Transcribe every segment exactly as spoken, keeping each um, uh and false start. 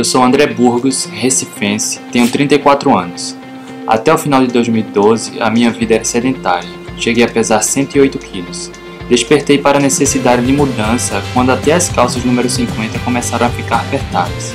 Eu sou André Burgos, recifense, tenho trinta e quatro anos. Até o final de dois mil e doze, a minha vida era sedentária. Cheguei a pesar cento e oito quilos. Despertei para a necessidade de mudança quando até as calças número cinquenta começaram a ficar apertadas.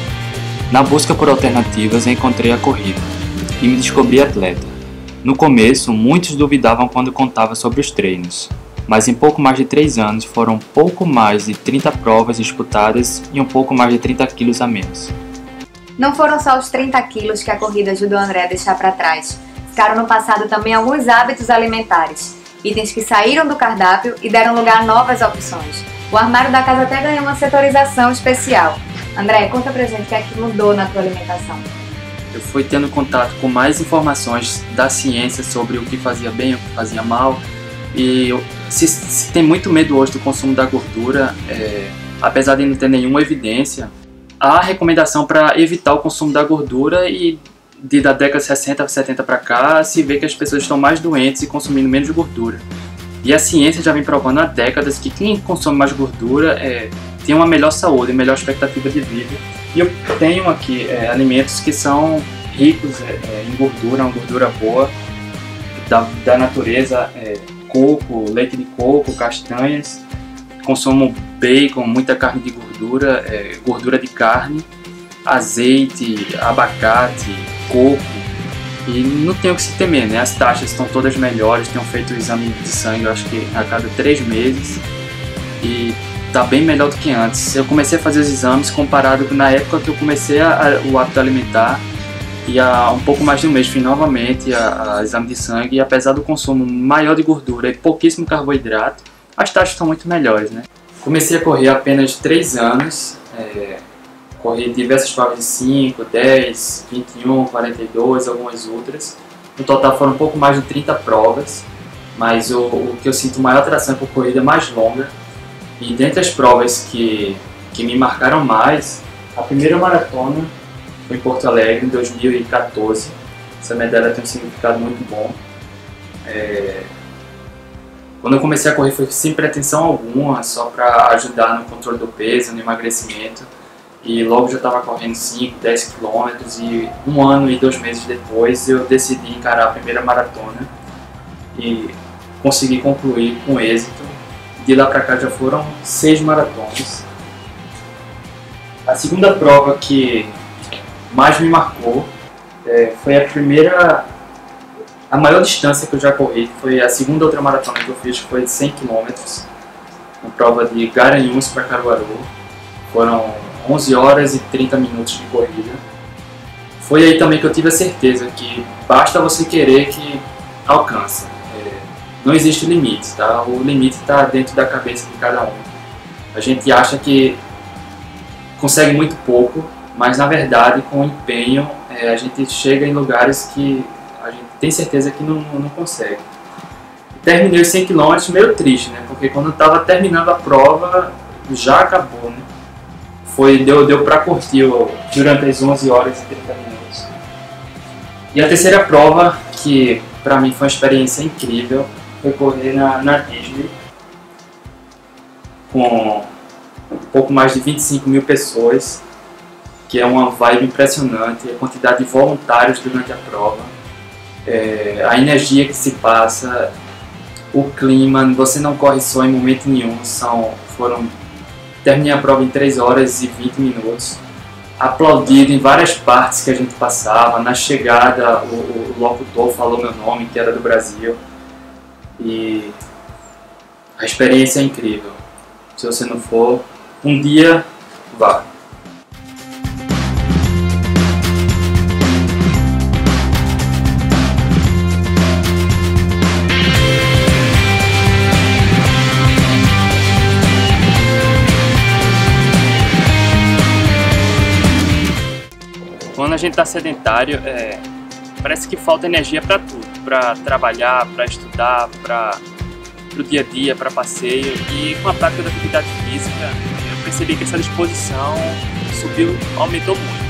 Na busca por alternativas, encontrei a corrida e me descobri atleta. No começo, muitos duvidavam quando contava sobre os treinos, mas em pouco mais de três anos foram pouco mais de trinta provas disputadas e um pouco mais de trinta quilos a menos. Não foram só os trinta quilos que a corrida ajudou André a deixar para trás. Ficaram no passado também alguns hábitos alimentares, itens que saíram do cardápio e deram lugar a novas opções. O armário da casa até ganhou uma setorização especial. André, conta pra gente o que é que mudou na tua alimentação. Eu fui tendo contato com mais informações da ciência sobre o que fazia bem, o que fazia mal. E eu, se, se tem muito medo hoje do consumo da gordura, é, apesar de não ter nenhuma evidência, há recomendação para evitar o consumo da gordura e de, da década de sessenta, setenta para cá se vê que as pessoas estão mais doentes e consumindo menos gordura. E a ciência já vem provando há décadas que quem consome mais gordura é, tem uma melhor saúde, melhor expectativa de vida. E eu tenho aqui é, alimentos que são ricos é, é, em gordura, uma gordura boa, da, da natureza, é, coco, leite de coco, castanhas. Consumo bacon, muita carne de gordura, é, gordura de carne, azeite, abacate, coco. E não tem o que se temer, né? As taxas estão todas melhores, tenho feito o exame de sangue, eu acho que a cada três meses. E tá bem melhor do que antes. Eu comecei a fazer os exames comparado com na época que eu comecei a, a, o hábito alimentar. E há um pouco mais de um mês fui novamente a, a exame de sangue. E apesar do consumo maior de gordura e pouquíssimo carboidrato, as taxas estão muito melhores, né? Comecei a correr há apenas três anos. É, corri diversas provas de cinco, dez, vinte e um, quarenta e dois, algumas outras. No total foram um pouco mais de trinta provas. Mas o, o que eu sinto maior atração é por corrida mais longa. E dentre as provas que, que me marcaram mais, a primeira maratona foi em Porto Alegre, em dois mil e quatorze. Essa medalha tem um significado muito bom. É... Quando eu comecei a correr foi sem pretensão alguma, só para ajudar no controle do peso, no emagrecimento. E logo já estava correndo cinco, dez quilômetros e um ano e dois meses depois eu decidi encarar a primeira maratona e consegui concluir com êxito. De lá para cá já foram seis maratonas. A segunda prova que mais me marcou é, foi a primeira, a maior distância que eu já corri, foi a segunda outra maratona que eu fiz, que foi de cem quilômetros, uma prova de Garanhuns para Caruaru. Foram onze horas e trinta minutos de corrida. Foi aí também que eu tive a certeza que basta você querer que alcança. Não existe limite, tá? O limite está dentro da cabeça de cada um. A gente acha que consegue muito pouco, mas na verdade com empenho é, a gente chega em lugares que a gente tem certeza que não, não consegue. Terminei os cem quilômetros meio triste, né? Porque quando eu estava terminando a prova já acabou, né? Foi, deu deu para curtir ó, durante as onze horas e trinta minutos. E a terceira prova, que para mim foi uma experiência incrível, foi correr na, na Disney com um pouco mais de vinte e cinco mil pessoas, que é uma vibe impressionante, a quantidade de voluntários durante a prova, é, a energia que se passa, o clima, você não corre só em momento nenhum, são, foram, terminei a prova em três horas e vinte minutos, aplaudido em várias partes que a gente passava, na chegada o, o locutor falou meu nome, que era do Brasil. E a experiência é incrível. Se você não for, um dia vá. Quando a gente está sedentário, é, parece que falta energia para tudo. Para trabalhar, para estudar, para o dia a dia, para passeio. E com a prática da atividade física, eu percebi que essa disposição subiu, aumentou muito.